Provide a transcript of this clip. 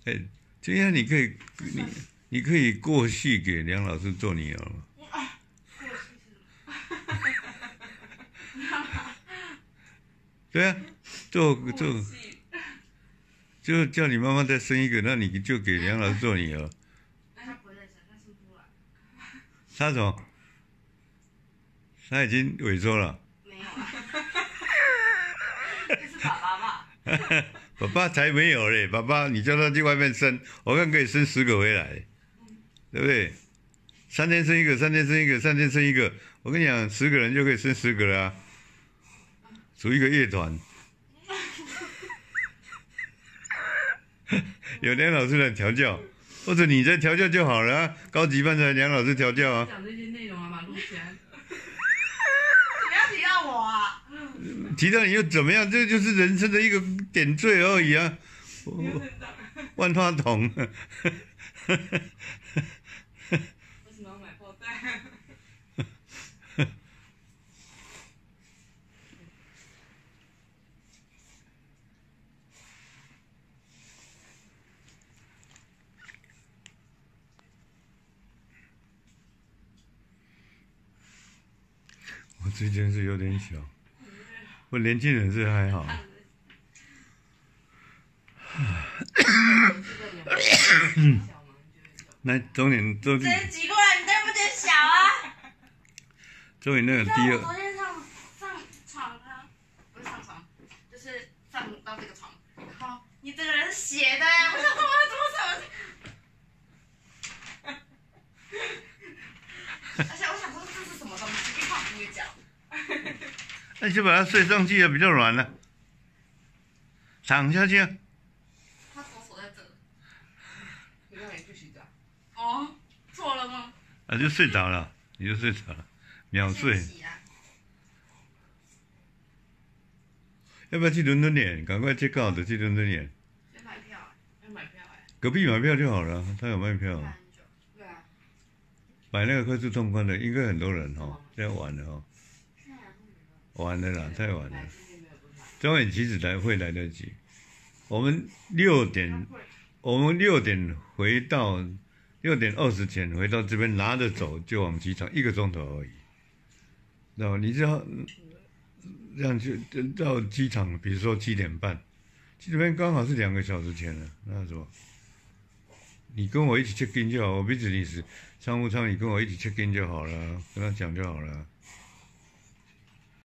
哎，这样你可以过续给梁老师做女儿吗？对啊，做，就叫你妈妈再生一个，那你就给梁老师做女儿。 他不会再生，他生不出来。 他什么？他已经萎缩了。 没有啊。这是爸爸吧？ 爸爸才没有嘞，爸爸你叫他去外面生，我看可以生10个回来，对不对？3天生一个，3天生一个，3天生一个，我跟你讲，10个人就可以生10个了啊，组一个乐团。有梁老师来调教，或者你在调教就好了啊，高级班才梁老师调教啊。 讲这些内容啊，马路前。不要提到我啊！ 提到你又怎么样？这就是人生的一个点缀而已啊。万花筒。 为什么要买包袋？ 我最近是有点小，我年轻人是还好。来，终于， 真奇怪，你对不对小啊？ 终于那个第二。 我昨天上床啊，不是上床，就是上到这个床，然后你这个人斜的哎，我想说我要怎么而且我想说这是什么东西，一放不会叫。 那就把它睡上去啊，比较软了、躺下去啊。 他左手在这。你让你去洗澡。哦，错了吗？ 啊，就睡着了，你就睡着了，秒睡。要不要去伦敦眼？赶快check out的去伦敦眼。 先买票，要买票哎。 隔壁买票就好了，他有卖票。 对啊。 买那个快速通关的，应该很多人哦，现在晚了哦。晚了啦，太晚了。中远其实会来得及。我们6点回到6点20前回到这边，拿着走就往机场，1个钟头而已。知道吗？你只要这样就到机场，比如说7点半，这边刚好是2个小时前了。那什么，你跟我一起check in就好，我 business 商务舱，你跟我一起check in就好了，跟他讲就好了。